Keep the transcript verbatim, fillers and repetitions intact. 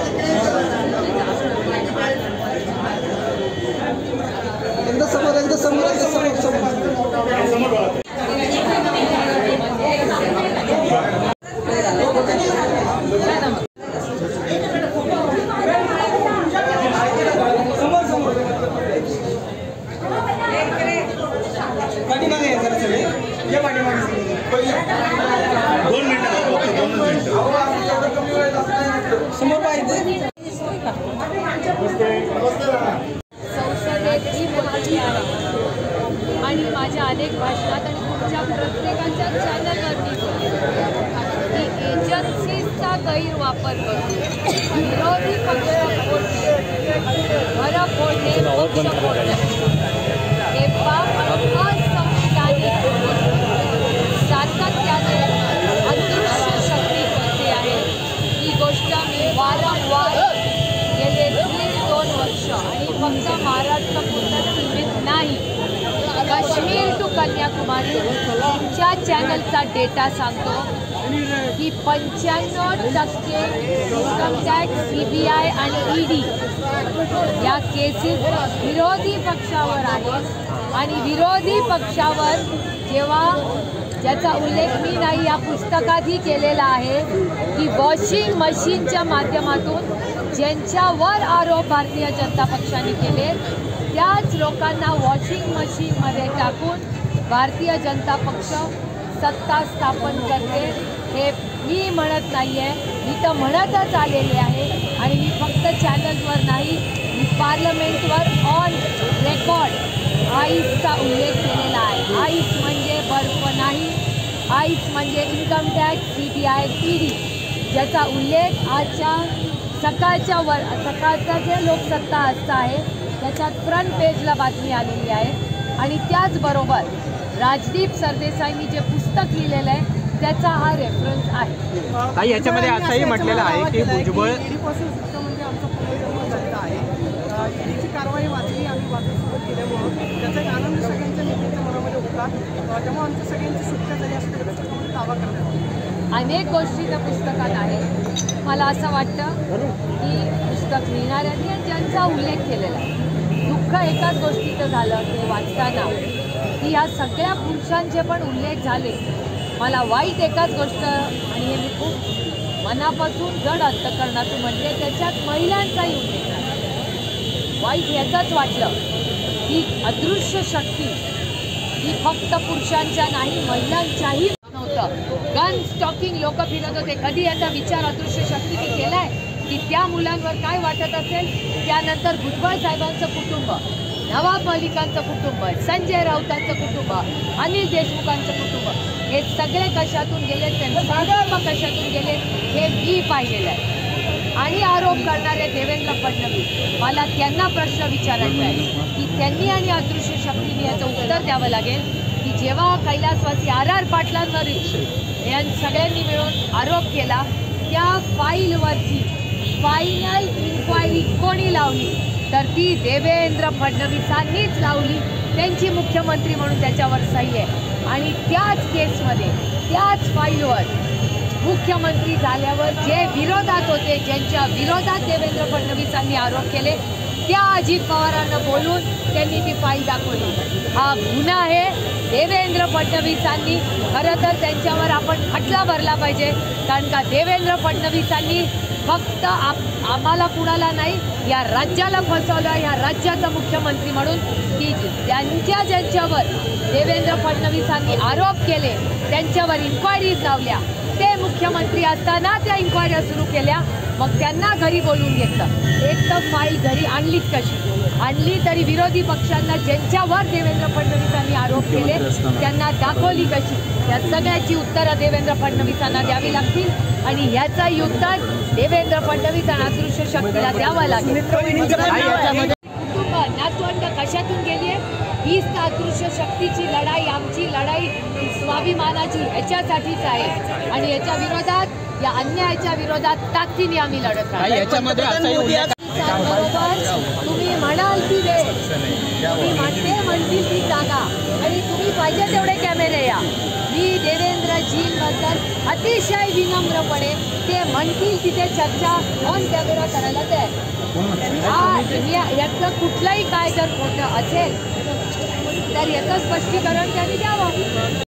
एकदा समोर एकदा समोर एकदा समोर समोर दोन मिनिटं दोन मिनिटं समोर पाहिजे संसदेत ही बोलली आहे आणि माझ्या अनेक भाषणात आणि तुमच्या प्रत्येकाच्या चॅनलवरती की एजन्सीजचा गैरवापर करून विरोधी पक्ष फोडणे घरं फोडणे पक्ष फोडणे हे पाप असंविधानिक सातत्याने अदृश्य शक्ती करते आहे। ही गोष्ट मी वारंवार गेले दीड दोन वर्ष आणि फक्त महाराष्ट्रापुरतं सीमित नाही, काश्मीर टू कन्याकुमारी तुमच्या चॅनलचा डेटा सांगतो की पंच्याण्णव टक्के income tax, C B I आणि ई डी या केसेस विरोधी पक्षावर आहेत आणि विरोधी पक्षावर जेव्हा ज्याचा उल्लेख मी नाही या पुस्तकातही केलेला आहे की वॉशिंग मशीनच्या माध्यमातून ज्यांच्यावर आरोप भारतीय जनता पक्षाने केले त्याच लोकांना वॉशिंग मशीनमध्ये टाकून भारतीय जनता पक्ष सत्ता स्थापन करते। हे मी म्हणत नाही आहे, मी तर म्हणतच आलेले आहे आणि मी फक्त चॅनलवर नाही, मी पार्लमेंटवर ऑन रेकॉर्ड आईसचा उल्लेख केलेला आहे। आईस म्हणजे बर्फ नाही, आईस म्हणजे income tax, C B I, E D ज्याचा उल्लेख आजच्या सकाळच्या वर सकाळचा जे लोकसत्ता आजचा आहे त्याच्यात फ्रंट पेजला बातमी आलेली आहे आणि त्याचबरोबर राजदीप सरदेसाईंनी जे पुस्तक लिहिलेलं आहे त्याचा हा रेफरन्स आहे। ताई याच्यामध्ये असंही म्हटलेलं आहे की भुजबळ ईडीपासून सुटका म्हणजे आमचा पुनर्जन्म झालेला आहे। ईडीची कारवाई वाचली आम्ही वाचून सुरू केल्यामुळं त्याचा एक आनंद सगळ्यांच्या नेत्यांच्या मनामध्ये होता, त्यामुळे आमच्या सगळ्यांची सुटका झाली असं त्याच्यामध्ये दावा करण्यात आला। अनेक गोष्टी त्या पुस्तकात आहेत। मला असं वाटतं की पुस्तक लिहिणाऱ्यांनी आणि ज्यांचा उल्लेख केलेला आहे दुःख एकाच गोष्टीचं झालं ते वाचताना की या सगळ्या पुरुषांचे पण उल्लेख झाले। मला वाईट एकाच गोष्ट आणि हे मी खूप मनापासून जड अंतकरणातून म्हणते त्याच्यात महिलांचाही उल्लेख झाला। वाईट याचाच वाटलं की अदृश्य शक्ती ही फक्त पुरुषांच्या नाही महिलांच्याही नव्हतं। गन स्टॉकिंग लोक फिरत होते, कधी याचा विचार अदृश्य शक्तीने केला आहे की त्या मुलांवर काय वाटत असेल। त्यानंतर भुजबळ साहेबांचं कुटुंब, नवाब मलिकांचं कुटुंब, संजय राऊतांचं कुटुंब, अनिल देशमुखांचं कुटुंब हे सगळे कशातून गेले, त्यांचे कशातून गेले हे मी पाहिलेलं आहे। आणि आरोप करणारे देवेंद्र फडणवीस मला त्यांना प्रश्न विचारायचा आहे की त्यांनी आणि अदृश्य शक्तीने याचं उत्तर द्यावं लागेल की जेव्हा कैलासवासी आर आर पाटलांवर या सगळ्यांनी मिळून आरोप केला त्या फाईलवरची फायनल इन्क्वायरी कोणी लावली तर ती देवेंद्र फडणवीसांनीच लावली। त्यांची मुख्यमंत्री म्हणून त्याच्यावर सही आहे आणि त्याच केसमध्ये त्याच फाईलवर मुख्यमंत्री झाल्यावर जे विरोधात होते, ज्यांच्या विरोधात देवेंद्र फडणवीसांनी आरोप केले त्या अजित पवारांना बोलून त्यांनी ती फाईल दाखवली। हा गुन्हा आहे। देवेंद्र फडणवीसांनी खरं तर त्यांच्यावर आपण खटला भरला पाहिजे, कारण का देवेंद्र फडणवीसांनी फक्त आप आम्हाला कुणाला नाही या राज्याला फसवलं। या राज्याचा मुख्यमंत्री म्हणून की त्यांच्या ज्यांच्यावर देवेंद्र फडणवीसांनी आरोप केले त्यांच्यावर इन्क्वायरीज लावल्या, ते मुख्यमंत्री असताना त्या इन्क्वायऱ्या सुरू केल्या, मग त्यांना घरी बोलून घेतलं। एक तर फाईल घरी आणलीच कशी, आणली तरी विरोधी पक्षांना ज्यांच्यावर देवेंद्र फडणवीसांनी आरोप केले त्यांना दाखवली कशी, या सगळ्याची उत्तरं देवेंद्र फडणवीसांना द्यावी लागतील आणि ह्याचंही उत्तर देवेंद्र फडणवीस आणि अदृश्य शक्तीला द्यावं लागेल। कुटुंब नातवंड कशातून गेली आहे हीच तर अदृश्य शक्तीची लढाई, आमची लढाई स्वाभिमानाची ह्याच्यासाठीच आहे आणि याच्या विरोधात, या अन्यायाच्या विरोधात ताकदीने आम्ही लढत आहोत। तुम्ही म्हणाल ती वेळ, तुम्ही म्हणते म्हणतील ती जागा आणि तुम्ही पाहिजे तेवढे कॅमेरे या। मी देवेंद्र भुजबळजींबद्दल अतिशय विनम्रपणे ते म्हणतील तिथे चर्चा ऑन कॅमेरा करायला तयार. हा या- यातलं कुठलंही काय जर खोटं असेल तर याचं स्पष्टीकरण त्यांनी द्यावं.